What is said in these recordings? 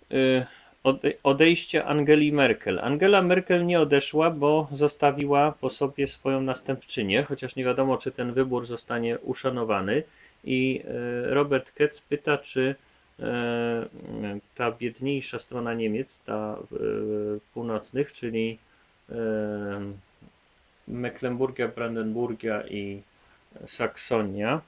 Odejście Angeli Merkel. Angela Merkel nie odeszła, bo zostawiła po sobie swoją następczynię, chociaż nie wiadomo, czy ten wybór zostanie uszanowany. I Robert Ketz pyta, czy ta biedniejsza strona Niemiec, ta północnych, czyli Mecklenburgia, Brandenburgia i Saksonia,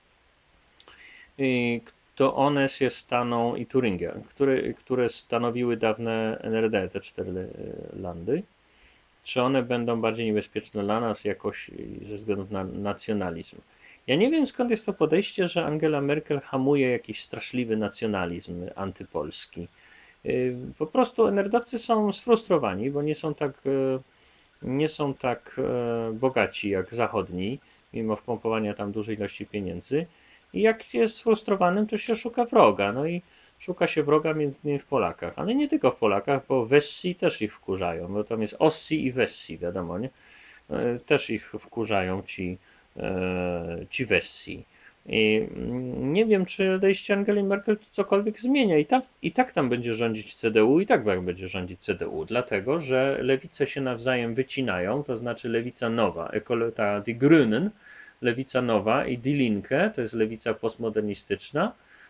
to one się staną, i Turingia, które stanowiły dawne NRD, te cztery landy, czy one będą bardziej niebezpieczne dla nas jakoś ze względu na nacjonalizm. Ja nie wiem, skąd jest to podejście, że Angela Merkel hamuje jakiś straszliwy nacjonalizm antypolski. Po prostu NRD-owcy są sfrustrowani, bo nie są tak bogaci jak zachodni, mimo wpompowania tam dużej ilości pieniędzy. I jak jest sfrustrowanym, to się szuka wroga. No i szuka się wroga między innymi w Polakach. Ale nie tylko w Polakach, bo Wessi też ich wkurzają. Bo tam jest Ossi i Wessi, wiadomo, nie? Też ich wkurzają ci Wessi. I nie wiem, czy odejście Angeli Merkel cokolwiek zmienia. I tak tam będzie rządzić CDU, i tak będzie rządzić CDU, dlatego że lewice się nawzajem wycinają, to znaczy lewica nowa, ta Die Grünen, lewica nowa, i Die Linke, to jest lewica postmodernistyczna.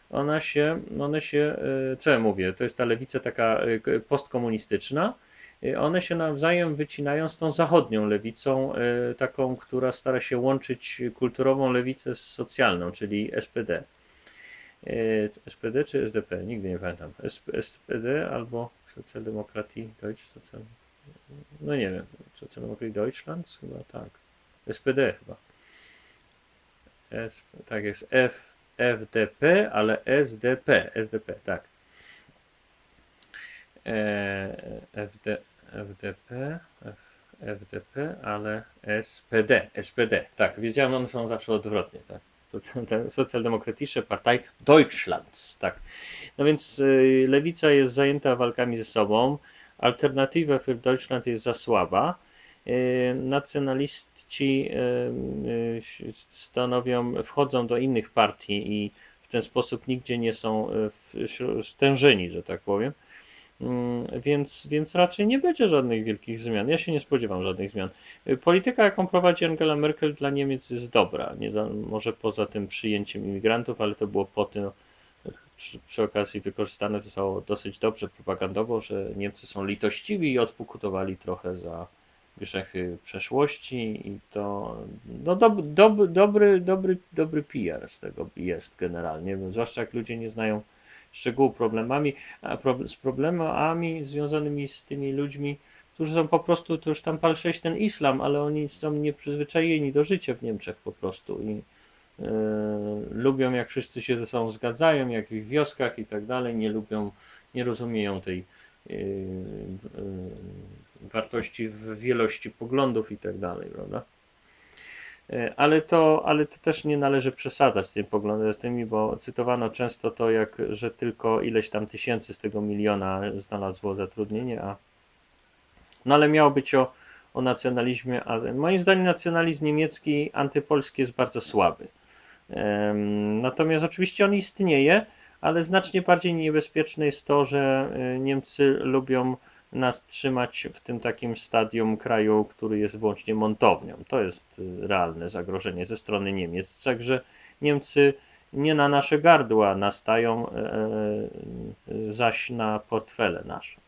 Co ja mówię, to jest ta lewica taka postkomunistyczna. One się nawzajem wycinają z tą zachodnią lewicą, taką, która stara się łączyć kulturową lewicę z socjalną, czyli SPD. SPD czy SDP? Nigdy nie pamiętam. SPD albo Socjaldemokratie Deutsch, no nie wiem, Socjaldemokratie Deutschland? Chyba tak. SPD chyba. Tak jest, FDP, ale SDP, tak. FDP, ale SPD, tak, wiedziałem, one są zawsze odwrotnie, tak. Socjaldemokratische Partei Deutschlands, tak. No więc lewica jest zajęta walkami ze sobą, Alternative für Deutschland jest za słaba, nacjonaliści wchodzą do innych partii i w ten sposób nigdzie nie są stężeni, że tak powiem. Więc raczej nie będzie żadnych wielkich zmian. Ja się nie spodziewam żadnych zmian. Polityka, jaką prowadzi Angela Merkel, dla Niemiec jest dobra. Może poza tym przyjęciem imigrantów, ale to było po tym, przy okazji wykorzystane to zostało dosyć dobrze propagandowo, że Niemcy są litościwi i odpokutowali trochę za grzechy przeszłości, i to no dobry PR z tego jest generalnie, zwłaszcza jak ludzie nie znają szczegółów z problemami związanymi z tymi ludźmi, którzy są po prostu, to już tam palsześć ten islam, ale oni są nieprzyzwyczajeni do życia w Niemczech po prostu i lubią, jak wszyscy się ze sobą zgadzają, jak w ich wioskach i tak dalej, nie rozumieją tej wartości w wielości poglądów i tak dalej, prawda? Ale to też nie należy przesadzać z tymi poglądami, bo cytowano często to, że tylko ileś tam tysięcy z tego miliona znalazło zatrudnienie, no ale miało być o nacjonalizmie, ale moim zdaniem nacjonalizm niemiecki antypolski jest bardzo słaby. Natomiast oczywiście on istnieje, ale znacznie bardziej niebezpieczne jest to, że Niemcy lubią nas trzymać w tym takim stadium kraju, który jest wyłącznie montownią. To jest realne zagrożenie ze strony Niemiec. Także Niemcy nie na nasze gardła nastają, zaś na portfele nasze.